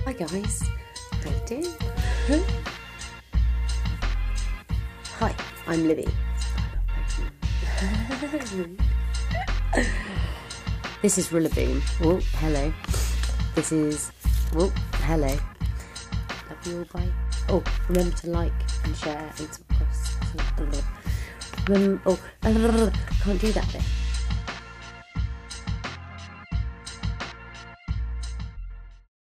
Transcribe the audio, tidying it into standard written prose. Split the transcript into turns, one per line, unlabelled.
Hi guys, how you doing? Hi, I'm Libby. This is Rillaboom. Oh, hello. This is... Oh, hello. Love you all, bye. Oh, remember to like and share and subscribe. Oh, can't do that bit.